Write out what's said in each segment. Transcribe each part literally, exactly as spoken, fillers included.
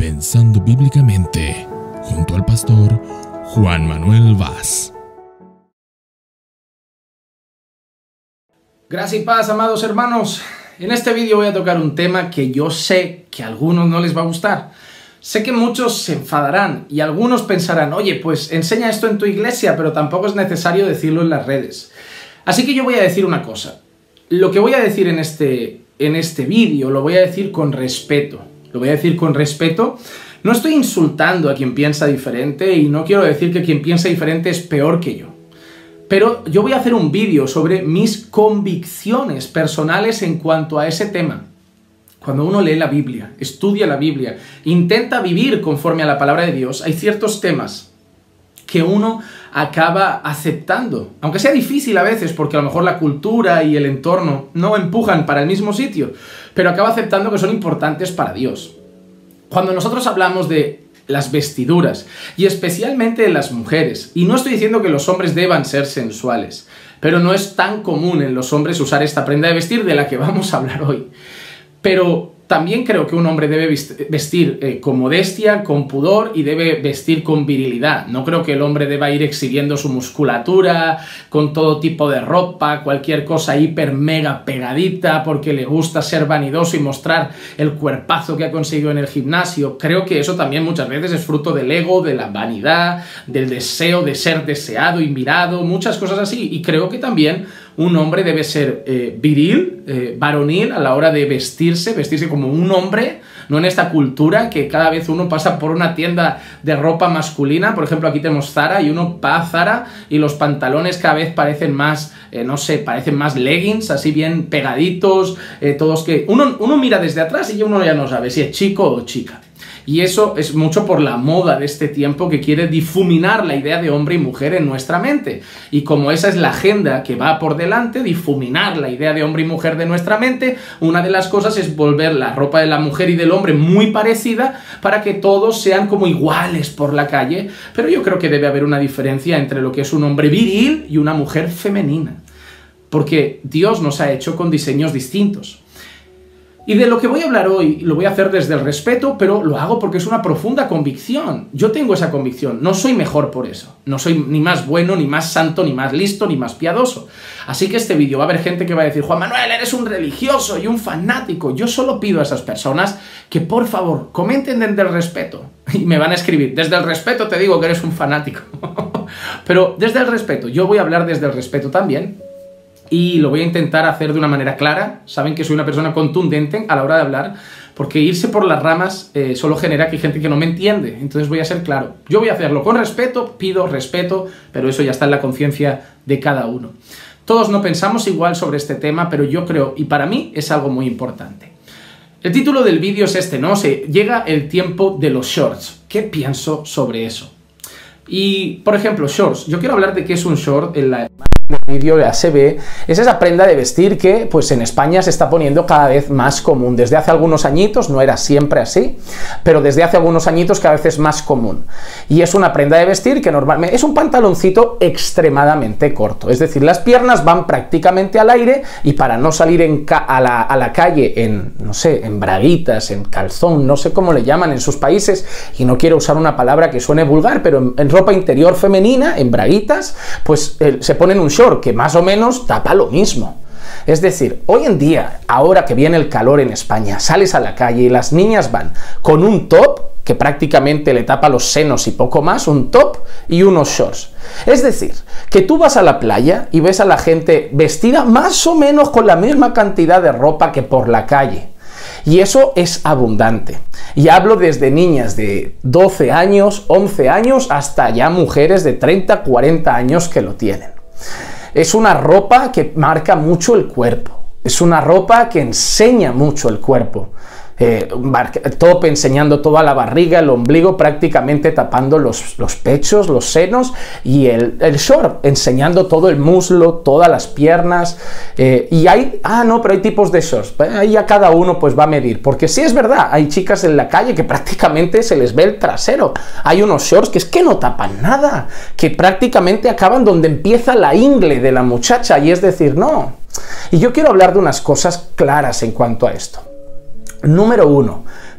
Pensando Bíblicamente, junto al pastor Juan Manuel Vaz. Gracias y paz, amados hermanos. En este vídeo voy a tocar un tema que yo sé que a algunos no les va a gustar. Sé que muchos se enfadarán y algunos pensarán, oye, pues enseña esto en tu iglesia, pero tampoco es necesario decirlo en las redes. Así que yo voy a decir una cosa. Lo que voy a decir en este, en este vídeo lo voy a decir con respeto. Lo voy a decir con respeto. No estoy insultando a quien piensa diferente y no quiero decir que quien piensa diferente es peor que yo. Pero yo voy a hacer un vídeo sobre mis convicciones personales en cuanto a ese tema. Cuando uno lee la Biblia, estudia la Biblia, intenta vivir conforme a la palabra de Dios, hay ciertos temas que uno acaba aceptando. Aunque sea difícil a veces, porque a lo mejor la cultura y el entorno no empujan para el mismo sitio, pero acaba aceptando que son importantes para Dios. Cuando nosotros hablamos de las vestiduras, y especialmente de las mujeres, y no estoy diciendo que los hombres deban ser sensuales, pero no es tan común en los hombres usar esta prenda de vestir de la que vamos a hablar hoy. Pero también creo que un hombre debe vestir eh, con modestia, con pudor y debe vestir con virilidad. No creo que el hombre deba ir exhibiendo su musculatura con todo tipo de ropa, cualquier cosa hiper mega pegadita porque le gusta ser vanidoso y mostrar el cuerpazo que ha conseguido en el gimnasio. Creo que eso también muchas veces es fruto del ego, de la vanidad, del deseo de ser deseado y mirado, muchas cosas así. Y creo que también un hombre debe ser eh, viril, eh, varonil a la hora de vestirse, vestirse como un hombre, no en esta cultura que cada vez uno pasa por una tienda de ropa masculina. Por ejemplo, aquí tenemos Zara y uno va a Zara y los pantalones cada vez parecen más, eh, no sé, parecen más leggings, así bien pegaditos, eh, todos que... Uno, uno mira desde atrás y uno ya no sabe si es chico o chica. Y eso es mucho por la moda de este tiempo que quiere difuminar la idea de hombre y mujer en nuestra mente. Y como esa es la agenda que va por delante, difuminar la idea de hombre y mujer de nuestra mente, una de las cosas es volver la ropa de la mujer y del hombre muy parecida para que todos sean como iguales por la calle. Pero yo creo que debe haber una diferencia entre lo que es un hombre viril y una mujer femenina. Porque Dios nos ha hecho con diseños distintos. Y de lo que voy a hablar hoy, lo voy a hacer desde el respeto, pero lo hago porque es una profunda convicción. Yo tengo esa convicción, no soy mejor por eso. No soy ni más bueno, ni más santo, ni más listo, ni más piadoso. Así que este vídeo va a haber gente que va a decir, Juan Manuel, eres un religioso y un fanático. Yo solo pido a esas personas que, por favor, comenten desde el respeto. Y me van a escribir, desde el respeto te digo que eres un fanático. Pero desde el respeto, yo voy a hablar desde el respeto también. Y lo voy a intentar hacer de una manera clara. Saben que soy una persona contundente a la hora de hablar, porque irse por las ramas eh, solo genera que hay gente que no me entiende. Entonces voy a ser claro. Yo voy a hacerlo con respeto, pido respeto, pero eso ya está en la conciencia de cada uno. Todos no pensamos igual sobre este tema, pero yo creo, y para mí es algo muy importante. El título del vídeo es este, ¿no? Se llega el tiempo de los shorts. ¿Qué pienso sobre eso? Y, por ejemplo, shorts. Yo quiero hablar de qué es un short en la... del vídeo ya se ve, es esa prenda de vestir que pues en España se está poniendo cada vez más común. Desde hace algunos añitos, no era siempre así, pero desde hace algunos añitos cada vez es más común. Y es una prenda de vestir que normalmente es un pantaloncito extremadamente corto, es decir, las piernas van prácticamente al aire y para no salir en ca a, la, a la calle en, no sé, en braguitas, en calzón, no sé cómo le llaman en sus países, y no quiero usar una palabra que suene vulgar, pero en, en ropa interior femenina, en braguitas, pues eh, se ponen un short que más o menos tapa lo mismo. Es decir, hoy en día, ahora que viene el calor en España, sales a la calle y las niñas van con un top que prácticamente le tapa los senos y poco más, un top y unos shorts. Es decir, que tú vas a la playa y ves a la gente vestida más o menos con la misma cantidad de ropa que por la calle. Y eso es abundante. Y hablo desde niñas de doce años, once años, hasta ya mujeres de treinta, cuarenta años que lo tienen. Es una ropa que marca mucho el cuerpo. Es una ropa que enseña mucho el cuerpo. Eh, top enseñando toda la barriga, el ombligo, prácticamente tapando los, los pechos, los senos, y el, el short enseñando todo el muslo, todas las piernas. Eh, y hay, ah no, pero hay tipos de shorts, ahí ya cada uno pues va a medir, porque sí es verdad, hay chicas en la calle que prácticamente se les ve el trasero. Hay unos shorts que es que no tapan nada, que prácticamente acaban donde empieza la ingle de la muchacha, y es decir, no. Y yo quiero hablar de unas cosas claras en cuanto a esto. Número uno,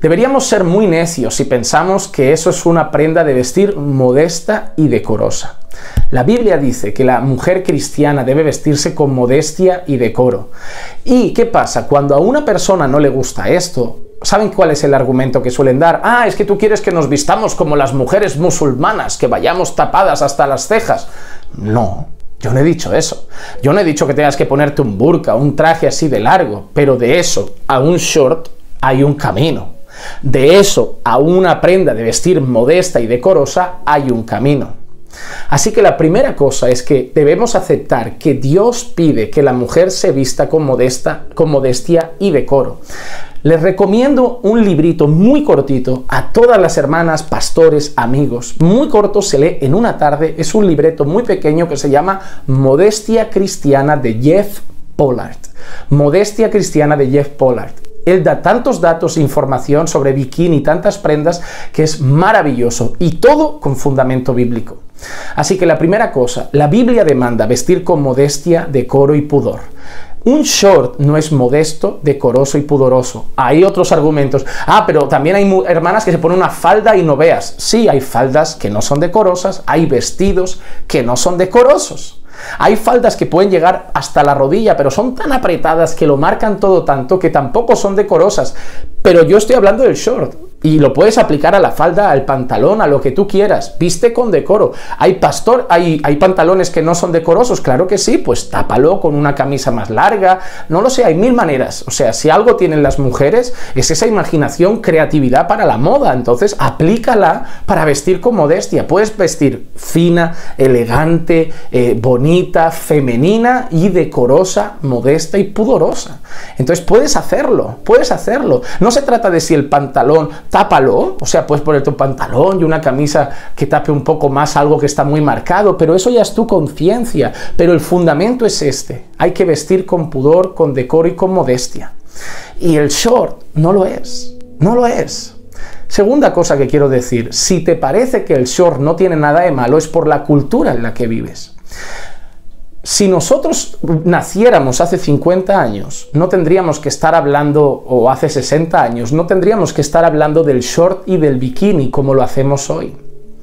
Deberíamos ser muy necios si pensamos que eso es una prenda de vestir modesta y decorosa. La Biblia dice que la mujer cristiana debe vestirse con modestia y decoro. ¿Y qué pasa? Cuando a una persona no le gusta esto, ¿saben cuál es el argumento que suelen dar? Ah, es que tú quieres que nos vistamos como las mujeres musulmanas, que vayamos tapadas hasta las cejas. No, yo no he dicho eso. Yo no he dicho que tengas que ponerte un burka, un traje así de largo, pero de eso a un short hay un camino. De eso a una prenda de vestir modesta y decorosa hay un camino. Así que la primera cosa es que debemos aceptar que Dios pide que la mujer se vista con, modesta, con modestia y decoro. Les recomiendo un librito muy cortito a todas las hermanas, pastores, amigos. Muy corto, se lee en una tarde. Es un libreto muy pequeño que se llama Modestia Cristiana de Jeff Pollard. Modestia Cristiana de Jeff Pollard. Él da tantos datos e información sobre bikini y tantas prendas que es maravilloso y todo con fundamento bíblico. Así que la primera cosa, la Biblia demanda vestir con modestia, decoro y pudor. Un short no es modesto, decoroso y pudoroso. Hay otros argumentos. Ah, pero también hay hermanas que se ponen una falda y no veas. Sí, hay faldas que no son decorosas, hay vestidos que no son decorosos. Hay faldas que pueden llegar hasta la rodilla, pero son tan apretadas que lo marcan todo tanto que tampoco son decorosas. Pero yo estoy hablando del short. Y lo puedes aplicar a la falda, al pantalón, a lo que tú quieras. Viste con decoro. ¿Hay pastor, hay, hay pantalones que no son decorosos? Claro que sí, pues tápalo con una camisa más larga. No lo sé, hay mil maneras. O sea, si algo tienen las mujeres es esa imaginación, creatividad para la moda. Entonces, aplícala para vestir con modestia. Puedes vestir fina, elegante, eh, bonita, femenina y decorosa, modesta y pudorosa. Entonces, puedes hacerlo, puedes hacerlo. No se trata de si el pantalón... Tápalo, o sea, puedes ponerte un pantalón y una camisa que tape un poco más algo que está muy marcado, pero eso ya es tu conciencia. Pero el fundamento es este, hay que vestir con pudor, con decoro y con modestia. Y el short no lo es, no lo es. Segunda cosa que quiero decir, si te parece que el short no tiene nada de malo, es por la cultura en la que vives. Si nosotros naciéramos hace cincuenta años, no tendríamos que estar hablando, o hace sesenta años, no tendríamos que estar hablando del short y del bikini como lo hacemos hoy.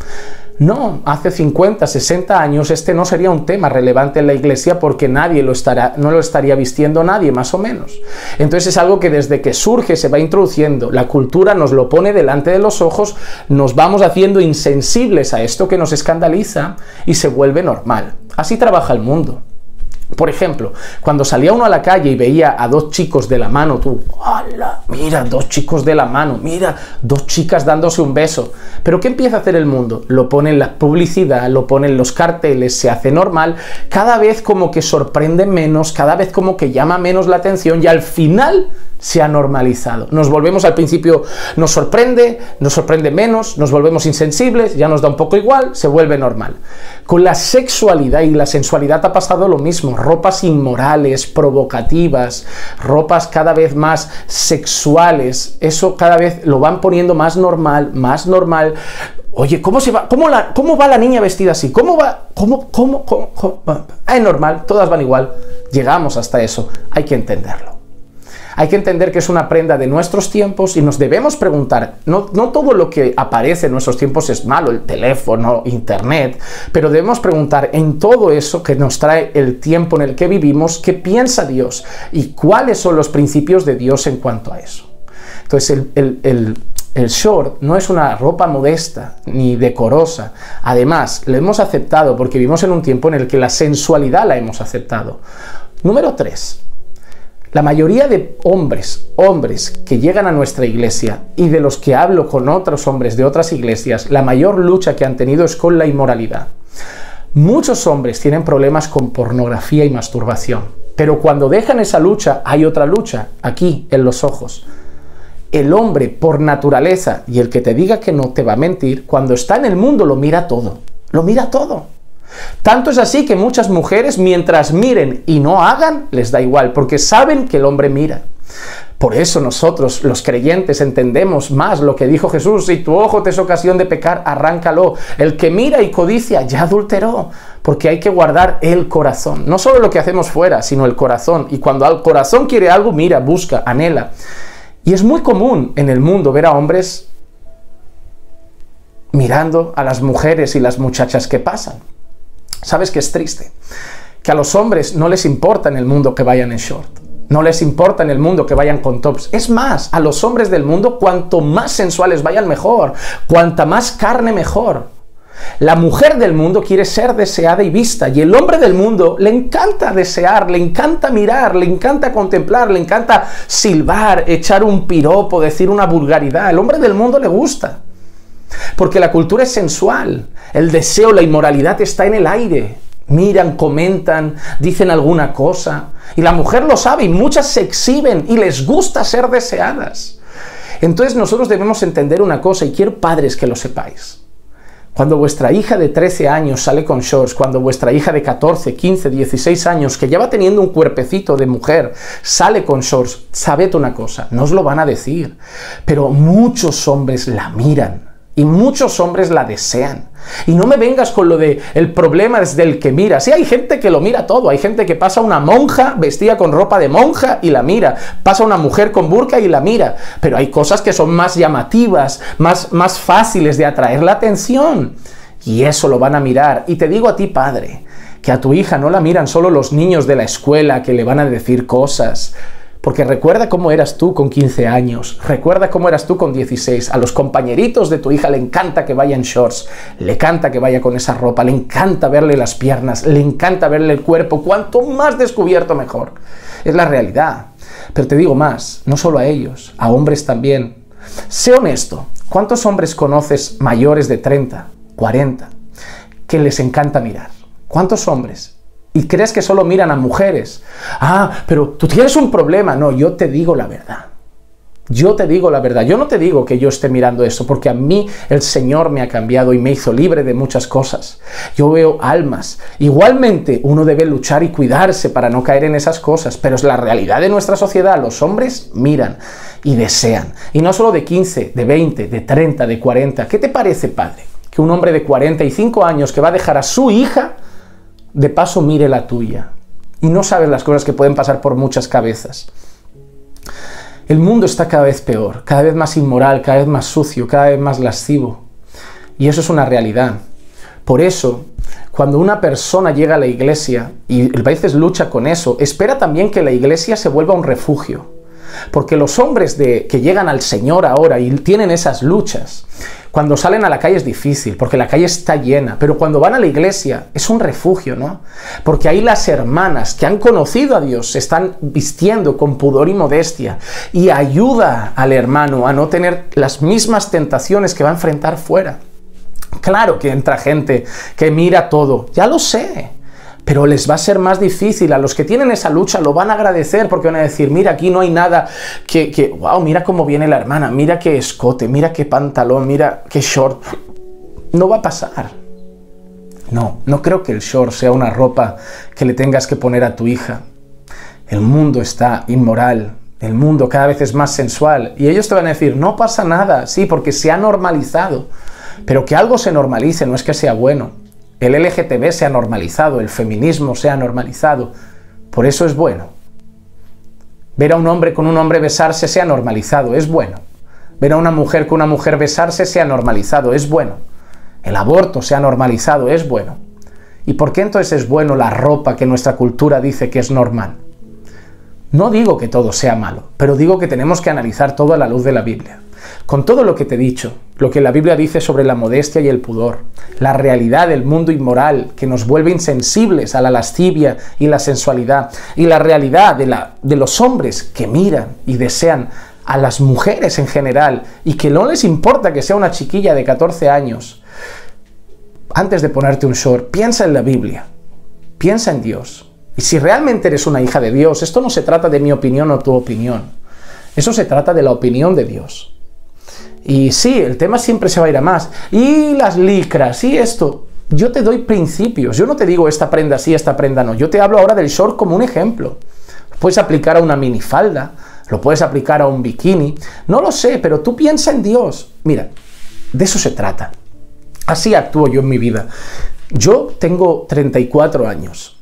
No, hace cincuenta, sesenta años este no sería un tema relevante en la iglesia porque nadie lo estará, no lo estaría vistiendo nadie, más o menos. Entonces es algo que desde que surge se va introduciendo, la cultura nos lo pone delante de los ojos, nos vamos haciendo insensibles a esto que nos escandaliza y se vuelve normal. Así trabaja el mundo. Por ejemplo, cuando salía uno a la calle y veía a dos chicos de la mano, tú, ¡hala! Mira, dos chicos de la mano, mira, dos chicas dándose un beso. ¿Pero qué empieza a hacer el mundo? Lo pone en la publicidad, lo pone en los carteles, se hace normal, cada vez como que sorprende menos, cada vez como que llama menos la atención y al final se ha normalizado. Nos volvemos al principio, nos sorprende, nos sorprende menos, nos volvemos insensibles, ya nos da un poco igual, se vuelve normal. Con la sexualidad y la sensualidad ha pasado lo mismo. Ropas inmorales, provocativas, ropas cada vez más sexuales, eso cada vez lo van poniendo más normal, más normal. Oye, ¿cómo se va? ¿Cómo, la, cómo va la niña vestida así? ¿Cómo va? ¿Cómo? ¿Cómo? ¿Cómo? ¿Cómo? Es normal, todas van igual. Llegamos hasta eso, hay que entenderlo. Hay que entender que es una prenda de nuestros tiempos y nos debemos preguntar, no, no todo lo que aparece en nuestros tiempos es malo, el teléfono, internet, pero debemos preguntar en todo eso que nos trae el tiempo en el que vivimos, ¿qué piensa Dios? ¿Y cuáles son los principios de Dios en cuanto a eso? Entonces el, el, el, el short no es una ropa modesta ni decorosa. Además, lo hemos aceptado porque vivimos en un tiempo en el que la sensualidad la hemos aceptado. Número tres. La mayoría de hombres, hombres que llegan a nuestra iglesia y de los que hablo con otros hombres de otras iglesias, la mayor lucha que han tenido es con la inmoralidad. Muchos hombres tienen problemas con pornografía y masturbación, pero cuando dejan esa lucha hay otra lucha, aquí, en los ojos. El hombre, por naturaleza, y el que te diga que no te va a mentir, cuando está en el mundo lo mira todo, lo mira todo. Tanto es así que muchas mujeres, mientras miren y no hagan, les da igual, porque saben que el hombre mira. Por eso nosotros, los creyentes, entendemos más lo que dijo Jesús: si tu ojo te es ocasión de pecar, arráncalo. El que mira y codicia ya adulteró, porque hay que guardar el corazón. No solo lo que hacemos fuera, sino el corazón. Y cuando el corazón quiere algo, mira, busca, anhela. Y es muy común en el mundo ver a hombres mirando a las mujeres y las muchachas que pasan. ¿Sabes qué es triste? Que a los hombres no les importa en el mundo que vayan en short. No les importa en el mundo que vayan con tops. Es más, a los hombres del mundo, cuanto más sensuales vayan mejor. Cuanta más carne mejor. La mujer del mundo quiere ser deseada y vista. Y el hombre del mundo le encanta desear, le encanta mirar, le encanta contemplar, le encanta silbar, echar un piropo, decir una vulgaridad. El hombre del mundo le gusta. Porque la cultura es sensual. El deseo, la inmoralidad está en el aire. Miran, comentan, dicen alguna cosa. Y la mujer lo sabe y muchas se exhiben y les gusta ser deseadas. Entonces nosotros debemos entender una cosa y quiero, padres, que lo sepáis. Cuando vuestra hija de trece años sale con shorts, cuando vuestra hija de catorce, quince, dieciséis años, que ya va teniendo un cuerpecito de mujer, sale con shorts, sabed una cosa, no os lo van a decir, pero muchos hombres la miran. Y muchos hombres la desean. Y no me vengas con lo de el problema es del que mira. Sí, hay gente que lo mira todo. Hay gente que pasa una monja vestida con ropa de monja y la mira. Pasa una mujer con burka y la mira. Pero hay cosas que son más llamativas, más, más fáciles de atraer la atención. Y eso lo van a mirar. Y te digo a ti, padre, que a tu hija no la miran solo los niños de la escuela que le van a decir cosas. Porque recuerda cómo eras tú con quince años, recuerda cómo eras tú con dieciséis, a los compañeritos de tu hija le encanta que vaya en shorts, le encanta que vaya con esa ropa, le encanta verle las piernas, le encanta verle el cuerpo, cuanto más descubierto mejor. Es la realidad. Pero te digo más, no solo a ellos, a hombres también. Sé honesto, ¿cuántos hombres conoces mayores de treinta, cuarenta, que les encanta mirar? ¿Cuántos hombres? ¿Y crees que solo miran a mujeres? Ah, pero tú tienes un problema. No, yo te digo la verdad. Yo te digo la verdad. Yo no te digo que yo esté mirando eso, porque a mí el Señor me ha cambiado y me hizo libre de muchas cosas. Yo veo almas. Igualmente, uno debe luchar y cuidarse para no caer en esas cosas, pero es la realidad de nuestra sociedad. Los hombres miran y desean. Y no solo de quince, de veinte, de treinta, de cuarenta. ¿Qué te parece, padre? Que un hombre de cuarenta y cinco años que va a dejar a su hija, de paso mire la tuya. Y no sabes las cosas que pueden pasar por muchas cabezas. El mundo está cada vez peor, cada vez más inmoral, cada vez más sucio, cada vez más lascivo. Y eso es una realidad. Por eso, cuando una persona llega a la iglesia, y a veces lucha con eso, espera también que la iglesia se vuelva un refugio. Porque los hombres de, que llegan al Señor ahora y tienen esas luchas, cuando salen a la calle es difícil, porque la calle está llena, pero cuando van a la iglesia es un refugio, ¿no? Porque ahí las hermanas que han conocido a Dios se están vistiendo con pudor y modestia y ayuda al hermano a no tener las mismas tentaciones que va a enfrentar fuera. Claro que entra gente que mira todo, ya lo sé. Pero les va a ser más difícil. A los que tienen esa lucha lo van a agradecer porque van a decir, mira, aquí no hay nada que, que wow, mira cómo viene la hermana, mira qué escote, mira qué pantalón, mira qué short. No va a pasar. No, no creo que el short sea una ropa que le tengas que poner a tu hija. El mundo está inmoral, el mundo cada vez es más sensual. Y ellos te van a decir, no pasa nada, sí, porque se ha normalizado. Pero que algo se normalice no es que sea bueno. El L G T B se ha normalizado, el feminismo se ha normalizado, por eso es bueno. Ver a un hombre con un hombre besarse se ha normalizado, es bueno. Ver a una mujer con una mujer besarse se ha normalizado, es bueno. El aborto se ha normalizado, es bueno. ¿Y por qué entonces es bueno la ropa que nuestra cultura dice que es normal? No digo que todo sea malo, pero digo que tenemos que analizar todo a la luz de la Biblia. Con todo lo que te he dicho, lo que la Biblia dice sobre la modestia y el pudor, la realidad del mundo inmoral que nos vuelve insensibles a la lascivia y la sensualidad, y la realidad de, la, de los hombres que miran y desean a las mujeres en general y que no les importa que sea una chiquilla de catorce años, antes de ponerte un short, piensa en la Biblia, piensa en Dios. Y si realmente eres una hija de Dios, esto no se trata de mi opinión o tu opinión, eso se trata de la opinión de Dios. Y sí, el tema siempre se va a ir a más. Y las licras, y esto. Yo te doy principios. Yo no te digo esta prenda sí, esta prenda no. Yo te hablo ahora del short como un ejemplo. Lo puedes aplicar a una minifalda, lo puedes aplicar a un bikini. No lo sé, pero tú piensa en Dios. Mira, de eso se trata. Así actúo yo en mi vida. Yo tengo treinta y cuatro años.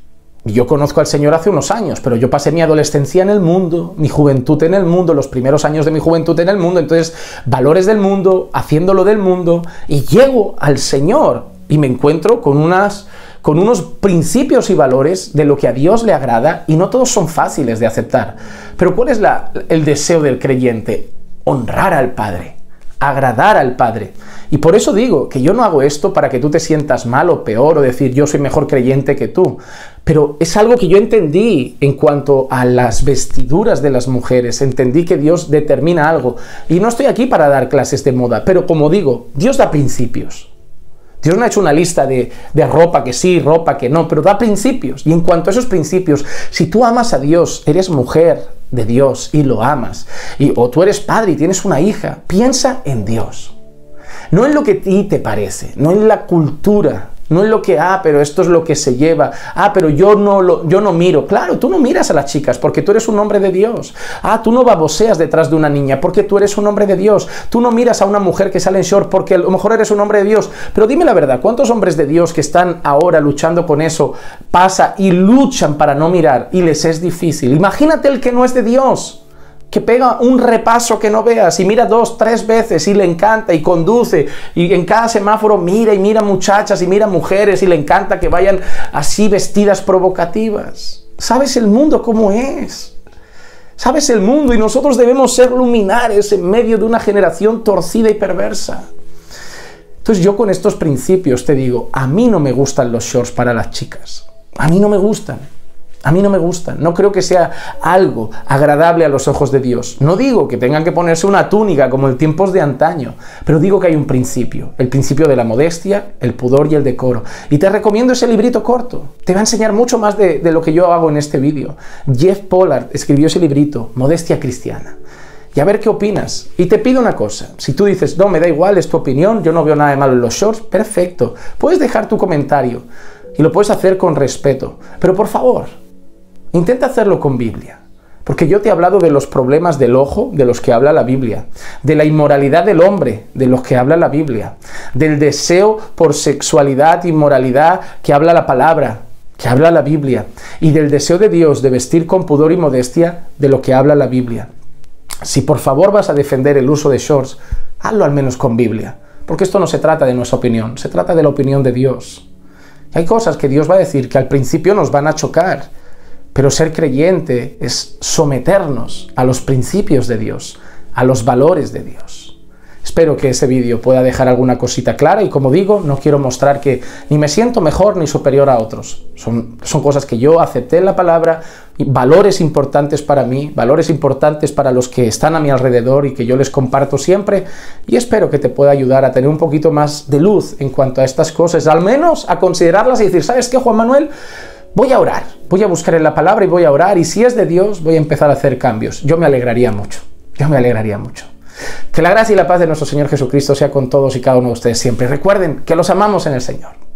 Yo conozco al Señor hace unos años, pero yo pasé mi adolescencia en el mundo, mi juventud en el mundo, los primeros años de mi juventud en el mundo, entonces valores del mundo, haciéndolo del mundo, y llego al Señor y me encuentro con, unas, con unos principios y valores de lo que a Dios le agrada, y no todos son fáciles de aceptar. Pero ¿cuál es la, el deseo del creyente? Honrar al Padre, agradar al Padre. Y por eso digo que yo no hago esto para que tú te sientas mal o peor o decir yo soy mejor creyente que tú, pero es algo que yo entendí en cuanto a las vestiduras de las mujeres, entendí que Dios determina algo, y no estoy aquí para dar clases de moda, pero como digo, Dios da principios. Dios no ha hecho una lista de, de ropa que sí, ropa que no, pero da principios, y en cuanto a esos principios, si tú amas a Dios, eres mujer de Dios y lo amas, y, o tú eres padre y tienes una hija, piensa en Dios. No en lo que a ti te parece, no en la cultura, no en lo que, ah, pero esto es lo que se lleva, ah, pero yo no, lo, yo no miro. Claro, tú no miras a las chicas porque tú eres un hombre de Dios. Ah, tú no baboseas detrás de una niña porque tú eres un hombre de Dios. Tú no miras a una mujer que sale en short porque a lo mejor eres un hombre de Dios. Pero dime la verdad, ¿cuántos hombres de Dios que están ahora luchando con eso pasa y luchan para no mirar y les es difícil? Imagínate el que no es de Dios, que pega un repaso que no veas y mira dos, tres veces y le encanta y conduce y en cada semáforo mira y mira muchachas y mira mujeres y le encanta que vayan así vestidas provocativas. ¿Sabes el mundo cómo es? ¿Sabes el mundo? Y nosotros debemos ser luminares en medio de una generación torcida y perversa. Entonces yo con estos principios te digo, a mí no me gustan los shorts para las chicas. A mí no me gustan. A mí no me gustan, no creo que sea algo agradable a los ojos de Dios. No digo que tengan que ponerse una túnica como en tiempos de antaño, pero digo que hay un principio, el principio de la modestia, el pudor y el decoro. Y te recomiendo ese librito corto, te va a enseñar mucho más de, de lo que yo hago en este vídeo. Jeff Pollard escribió ese librito, Modestia Cristiana. Y a ver qué opinas. Y te pido una cosa, si tú dices, no, me da igual, es tu opinión, yo no veo nada de malo en los shorts, perfecto. Puedes dejar tu comentario y lo puedes hacer con respeto, pero por favor, intenta hacerlo con Biblia, porque yo te he hablado de los problemas del ojo, de los que habla la Biblia, de la inmoralidad del hombre, de los que habla la Biblia, del deseo por sexualidad y moralidad que habla la palabra, que habla la Biblia, y del deseo de Dios de vestir con pudor y modestia, de lo que habla la Biblia. Si por favor vas a defender el uso de shorts, hazlo al menos con Biblia, porque esto no se trata de nuestra opinión, se trata de la opinión de Dios. Hay cosas que Dios va a decir que al principio nos van a chocar, pero ser creyente es someternos a los principios de Dios, a los valores de Dios. Espero que ese vídeo pueda dejar alguna cosita clara y, como digo, no quiero mostrar que ni me siento mejor ni superior a otros. Son, son cosas que yo acepté en la palabra, valores importantes para mí, valores importantes para los que están a mi alrededor y que yo les comparto siempre, y espero que te pueda ayudar a tener un poquito más de luz en cuanto a estas cosas, al menos a considerarlas y decir, ¿sabes qué, Juan Manuel? Voy a orar, voy a buscar en la palabra y voy a orar, y si es de Dios voy a empezar a hacer cambios. Yo me alegraría mucho, yo me alegraría mucho. Que la gracia y la paz de nuestro Señor Jesucristo sea con todos y cada uno de ustedes siempre. Recuerden que los amamos en el Señor.